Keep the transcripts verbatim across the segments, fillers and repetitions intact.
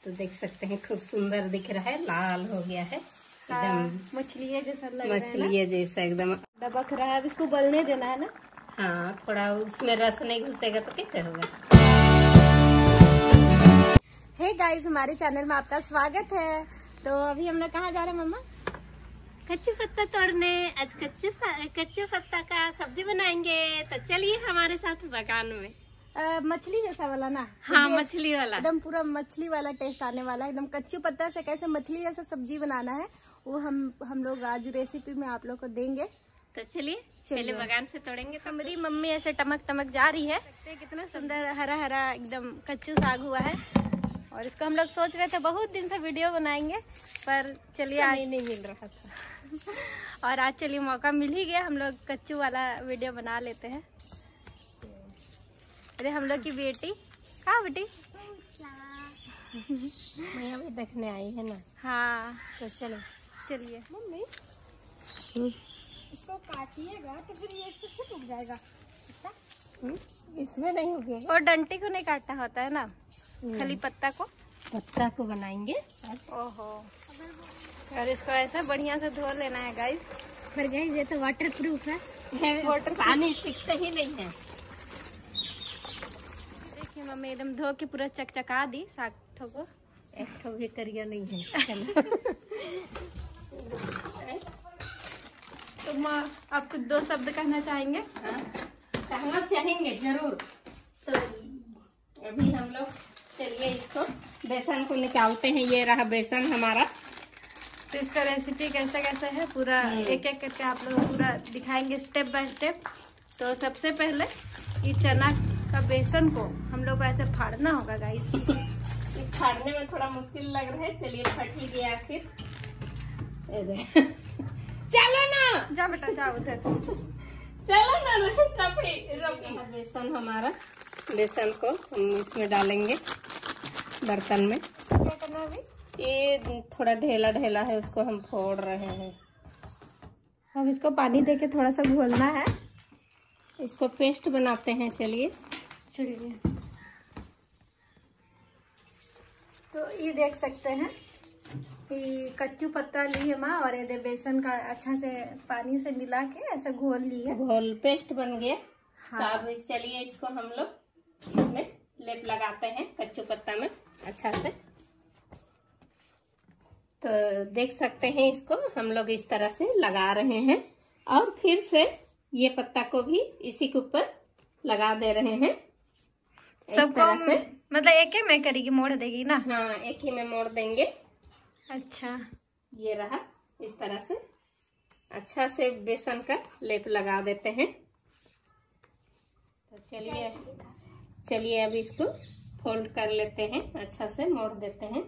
तो देख सकते हैं खूब सुंदर दिख रहा है, लाल हो गया है एकदम मछली है जैसा लग रहा है, मछली जैसा एकदम दबक रहा है। अब इसको उबलने देना है ना। हाँ, थोड़ा उसमें रस नहीं घुसेगा तो कैसे होगा। हे गाइस, हमारे चैनल में आपका स्वागत है। तो अभी हम लोग कहाँ जा रहे हैं मम्मा? कच्चे पत्ता तोड़ने। आज कच्चे कच्चे पत्ता का सब्जी बनाएंगे, तो चलिए हमारे साथ बगान में। आ, मछली जैसा वाला ना? हाँ, मछली वाला, एकदम पूरा मछली वाला टेस्ट आने वाला है। एकदम कच्चे पत्ता से कैसे मछली जैसा सब्जी बनाना है वो हम हम लोग आज रेसिपी में आप लोग को देंगे। तो चलिए पहले बगान से तोड़ेंगे। तो मेरी मम्मी ऐसे टमक टमक जा रही है। कितना सुंदर हरा हरा एकदम कच्चू साग हुआ है, और इसको हम लोग सोच रहे थे बहुत दिन से वीडियो बनाएंगे, पर चलिए आज नहीं मिल रहा था और आज चलिए मौका मिल ही गया, हम लोग कच्चू वाला वीडियो बना लेते हैं। अरे हम लोग की बेटी कहाँ बेटी? मैं अभी देखने आई है ना। हाँ, तो चलो चलिए। मम्मी इसको काटिएगा तो फिर ये इससे टूट जाएगा। इसमें नहीं होगी, और डंटे को नहीं काटना होता है ना, खाली पत्ता को पत्ता को बनाएंगे आज। ओहो, और इसको ऐसा बढ़िया से धो लेना है गाइस। पर गाइस ये तो वाटर प्रूफ है, वाटर पानी टिकता ही नहीं है। देखिए मम्मी एकदम धो के पूरा चकचका दी साग ठोको। एक ठो भी करिया नहीं है। चलो तो माँ आप कुछ दो शब्द कहना चाहेंगे? हाँ, कहना चाहेंगे जरूर। तो अभी हम लोग चलिए इसको बेसन को निकालते हैं। ये रहा बेसन हमारा। तो इसका रेसिपी कैसा कैसा है पूरा एक एक करके आप लोग पूरा दिखाएंगे स्टेप बाय स्टेप। तो सबसे पहले ये चना का बेसन को हम लोग को ऐसे फाड़ना होगा गाइस। फाड़ने में थोड़ा मुश्किल लग रहा है। चलिए फट ही गया आखिर। चलो ना, जा बेटा जा उधर। चलो ना टपड़ी रोकी। बेसन हमारा, बेसन को हम इसमें डालेंगे बर्तन में। क्या करना है अभी? ये थोड़ा ढेला ढेला है, उसको हम फोड़ रहे हैं। अब इसको पानी देके थोड़ा सा घोलना है, इसको पेस्ट बनाते हैं। चलिए चलिए। तो ये देख सकते हैं कि कच्चू पत्ता ली है माँ, और ये बेसन का अच्छा से पानी से मिला के ऐसा घोल ली है। घोल पेस्ट बन गया। हाँ। तो अब चलिए इसको हम लोग इसमें लेप लगाते हैं कच्चू पत्ता में अच्छा से। तो देख सकते हैं इसको हम लोग इस तरह से लगा रहे हैं, और फिर से ये पत्ता को भी इसी के ऊपर लगा दे रहे हैं। सब तरह से मतलब एक ही में करेगी, मोड़ देगी ना? हाँ, एक ही में मोड़ देंगे। अच्छा, ये रहा इस तरह से अच्छा से बेसन का लेप लगा देते हैं। तो चलिए चलिए अब इसको फोल्ड कर लेते हैं, अच्छा से मोड़ देते हैं।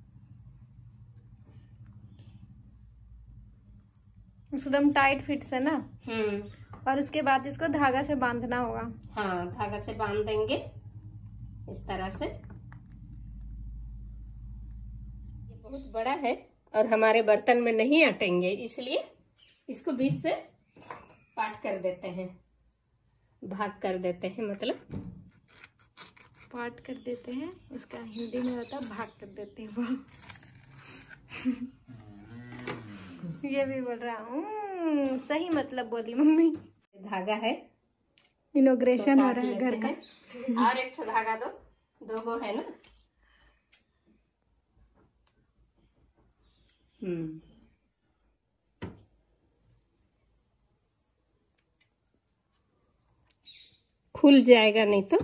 एकदम टाइट फिट से ना। हम्म और उसके बाद इसको धागा से बांधना होगा। हाँ, धागा से बांध देंगे इस तरह से। ये बहुत बड़ा है और हमारे बर्तन में नहीं अटेंगे, इसलिए इसको बीच से पार्ट कर देते हैं, भाग कर देते हैं। मतलब पार्ट कर देते हैं, इसका हिंदी में होता है भाग कर देते हैं। वाह ये भी बोल रहा हूँ, सही मतलब बोली मम्मी। धागा है, इनॉग्रेशन हो रहा है घर का। और एक धागा दो, दो गो है ना। हम्म खुल जाएगा नहीं तो।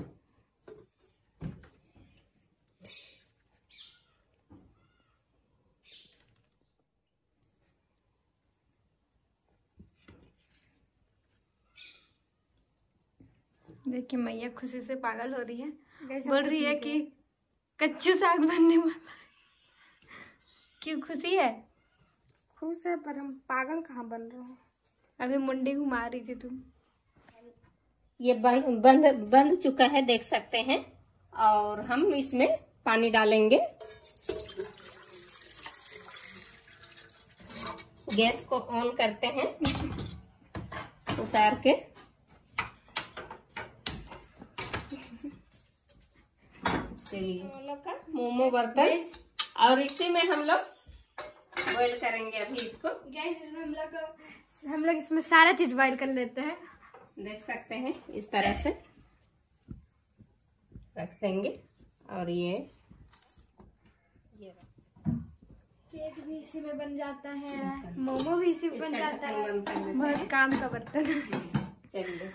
देखिए मैया खुशी से पागल हो रही है, बोल रही है कि कच्चू साग बनने वाला है। क्यों खुशी है? खुश है, पर हम पागल कहाँ बन रहे हैं। अभी मुंडी घुमा रही थी तुम। ये बंद बंद बंद चुका है, देख सकते हैं। और हम इसमें पानी डालेंगे। गैस को ऑन करते हैं, उतार के। चलिए मोमो बर्तन और इसी में हम लोग बॉईल करेंगे अभी इसको। गैस इसमें हम लोग हम लोग इसमें सारा चीज बॉईल कर लेते हैं। देख सकते हैं इस तरह से रख देंगे। और ये ये केक भी इसी में बन जाता है, मोमो भी इसी में बन जाता है। बहुत काम का बर्तन। चलिए,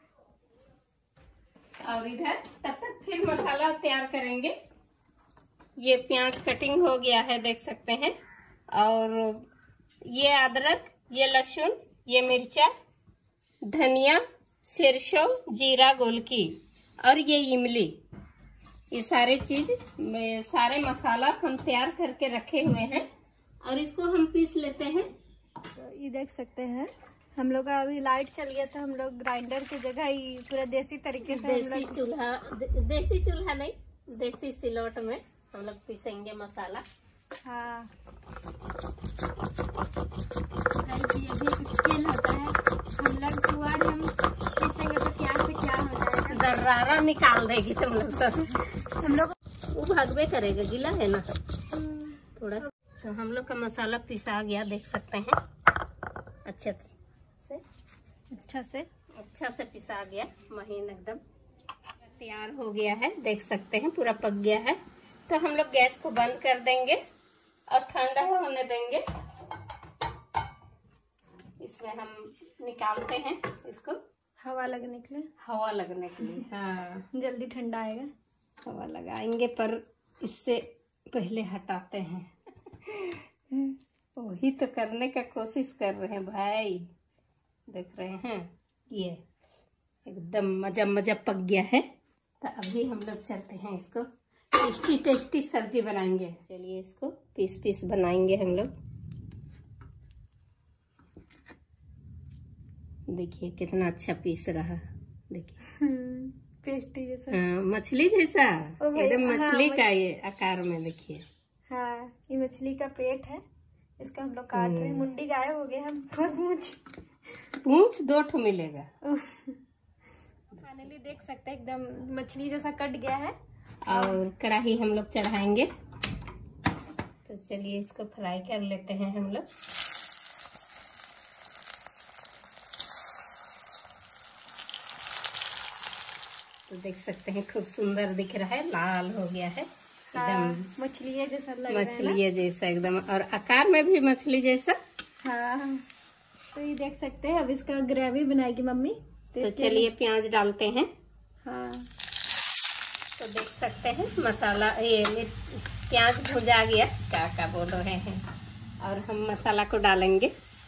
और इधर तब तक फिर मसाला तैयार करेंगे। ये प्याज कटिंग हो गया है, देख सकते हैं। और ये अदरक, ये लहसुन, ये मिर्चा, धनिया, सरसों, जीरा, गोलकी और ये इमली, ये सारे चीज सारे मसाला हम तैयार करके रखे हुए हैं और इसको हम पीस लेते हैं। तो ये देख सकते हैं हम लोग का अभी लाइट चल गया था, हम लोग ग्राइंडर की जगह ही पूरा देसी तरीके से देसी चूल्हा दे, देसी चूल्हा नहीं, देसी सिलौट में हम लोग पीसेंगे मसाला। हाँ, ये भी एक स्किल होता है। हम लोग कुआर हम पीसेंगे तो क्या से क्या हो जाएगा, दर्रारा निकाल देगी तुम लोग तो। हम लोग वो भागवे करेगा, गीला है ना थोड़ा सा। तो हम लोग का मसाला पिसा गया, देख सकते हैं। अच्छे से अच्छा से अच्छा से पिसा गया, महीन एकदम तैयार हो गया है, देख सकते हैं पूरा पक गया है। तो हम लोग गैस को बंद कर देंगे और ठंडा होने देंगे। इसमें हम निकालते हैं इसको, हवा लगने के लिए, हवा लगने के लिए। हाँ, जल्दी ठंडा आएगा। हवा लगाएंगे पर इससे पहले हटाते हैं। वही तो करने का कोशिश कर रहे हैं भाई, देख रहे हैं। ये एकदम मजा मजा पक गया है। तो अभी हम लोग चलते हैं, इसको टेस्टी टेस्टी सब्जी बनाएंगे। चलिए, इसको पीस पीस बनाएंगे हम लोग। देखिए कितना अच्छा पीस रहा, देखिए पेस्टी जैसा। हाँ, मछली जैसा, ओ भाई, एकदम हाँ, मछली हाँ, का ये आकार में। देखिए, हाँ, ये मछली का पेट है, इसका हम लोग काट रहे हैं। मुंडी गायब हो गया, हम बहुत मुझ पूंछ दो ठो मिलेगा। फाइनली देख सकते हैं एकदम मछली जैसा कट गया है। और कढ़ाई हम लोग चढ़ाएंगे। तो चलिए इसको फ्राई कर लेते हैं हम लोग। तो देख सकते हैं खूब सुंदर दिख रहा है, लाल हो गया है एकदम, मछली जैसा लग रहा है ना? मछली जैसा एकदम, और आकार में भी मछली जैसा। हाँ, तो ये देख सकते हैं। अब इसका ग्रेवी बनाएगी मम्मी। तो चलिए प्याज डालते हैं। हाँ, तो देख सकते हैं मसाला, ये प्याज भुजा गया, क्या क्या बोल रहे हैं। और हम मसाला को डालेंगे।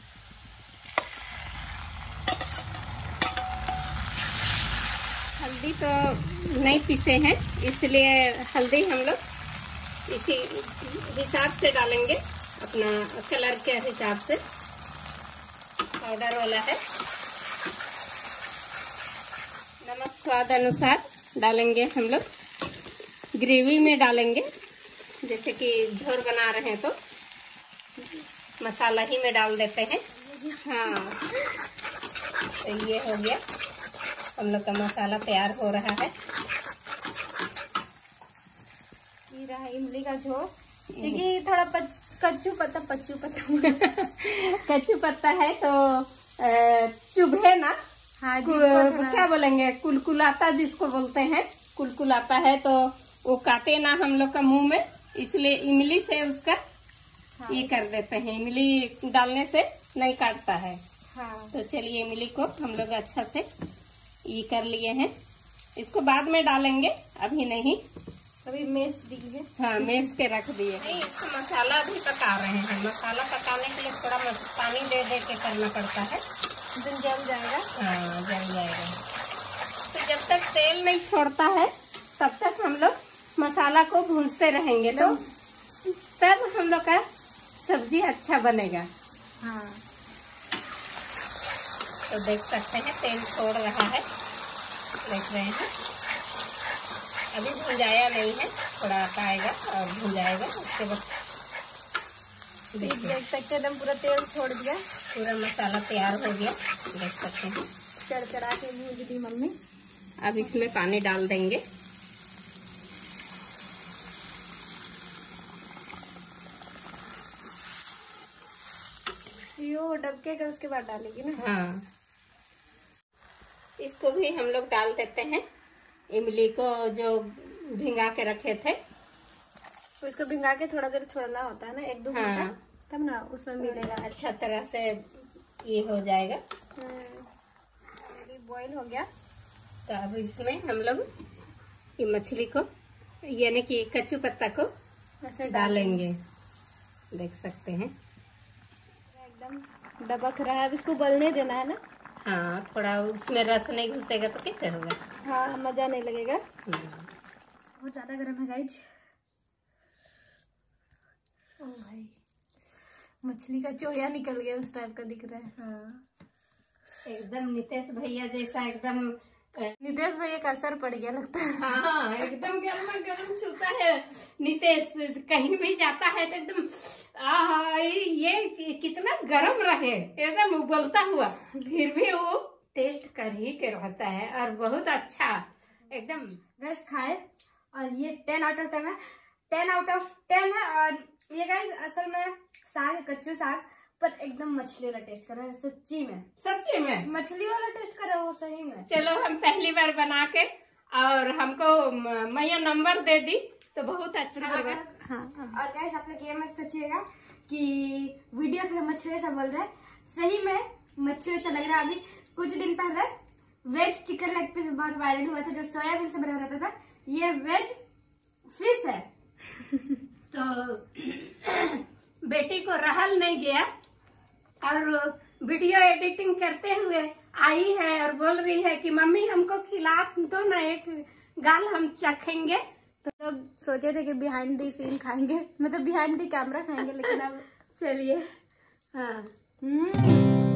हल्दी तो नहीं पीसे हैं, इसलिए हल्दी हम लोग इसी हिसाब से डालेंगे, अपना कलर के हिसाब से। पाउडर वाला है। नमक स्वाद अनुसार डालेंगे हम लोग। ग्रेवी में डालेंगे, जैसे कि झोर बना रहे हैं तो मसाला ही में डाल देते हैं। हाँ, तो ये हो गया, हम लोग का मसाला तैयार हो रहा है। ये रहा इमली का झोर, क्योंकि थोड़ा पच, कच्चू पत्ता पच्चू पत्ता कच्चू पत्ता है तो चुभे ना। हाँ जी, क्या बोलेंगे, कुलकुलाता जिसको बोलते हैं, कुलकुलाता है तो वो काटे ना हम लोग का मुंह में, इसलिए इमली से उसका हाँ, ये कर देते हैं। इमली डालने से नहीं काटता है। हाँ, तो चलिए इमली को हम लोग अच्छा से ये कर लिए हैं। इसको बाद में डालेंगे, अभी नहीं। अभी मेस दिए। हाँ, मेस के रख दिए। नहीं, इसको मसाला अभी पका रहे हैं। मसाला पकाने के लिए थोड़ा पानी दे दे के करना पड़ता है, दिन जल जाएगा। हाँ, जल जाएगा। तो जब तक तेल नहीं छोड़ता है तब तक हम लोग मसाला को भूनते रहेंगे, तो तब हम लोग का सब्जी अच्छा बनेगा। हाँ, तो देख सकते हैं तेल छोड़ रहा है, देख रहे हैं। अभी भुंजाया नहीं है, थोड़ा आएगा और भुंजाएगा, उसके बाद देख सकते हैं एकदम पूरा तेल छोड़ दिया, पूरा मसाला तैयार हो गया, देख सकते हैं। चढ़चढ़ा के भून दी मम्मी। अब इसमें पानी डाल देंगे। यो डबके का उसके बाद डालेगी ना। हाँ, इसको भी हम लोग डाल देते हैं, इमली को जो भिंगा के रखे थे। तो इसको भिंगा के थोड़ा देर छोड़ना होता है ना, एक दो घंटा, हाँ, तब ना उसमें मिलेगा, अच्छा तरह से ये हो जाएगा। बॉईल हो गया। तो अब इसमें हम लोग ये मछली को यानी कि कच्चू पत्ता को ऐसे डालेंगे, देख सकते हैं एकदम दबक रहा है। अब इसको उबलने देना है ना। हाँ, थोड़ा उसमें रस नहीं घुसेगा तो कैसे होगा। हाँ, मजा नहीं लगेगा। हम्म। बहुत ज्यादा गर्म है गाइज। ओ भाई, मछली का चोया निकल गया उस टाइप का दिख रहा है। हाँ, एकदम नितेश भैया जैसा एकदम। नितेश भैया का असर पड़ गया लगता है। हाँ, एकदम गर्मा गर्म छूता है नितेश, कहीं भी जाता है तो एकदम आ ये कितना गर्म रहे, एकदम उबलता हुआ, फिर भी वो टेस्ट कर ही के रहता है और बहुत अच्छा एकदम। गैस खाए और ये टेन आउट ऑफ टेन है, टेन आउट ऑफ टेन है। और ये गैस असल में साग है, कच्चू साग, पर एकदम मछली वाला टेस्ट कर रहा है, सच्ची में सच्ची में मछली वाला टेस्ट कर रहा है वो, सही में। चलो, हम पहली बार बना के और हमको मैया नंबर दे दी तो बहुत अच्छा लगा। हाँ, और गैस आप लोग ये मत सोचिएगा कि वीडियो के लिए मछली ऐसा बोल रहे हैं, सही में मछली अच्छा लग रहा है। अभी कुछ दिन पहले वेज चिकन लेग पीस बहुत वायरल हुआ था जो सोयाबीन से बना रहता था, ये वेज फिश है। तो बेटी को रहल नहीं गया और वीडियो एडिटिंग करते हुए आई है और बोल रही है कि मम्मी हमको खिला दो ना, एक गाल हम चखेंगे। तो लोग सोचे थे कि बिहाइंड दी सीन खाएंगे, मतलब बिहाइंड दी कैमरा खाएंगे, लेकिन अब चलिए। हाँ, हम्म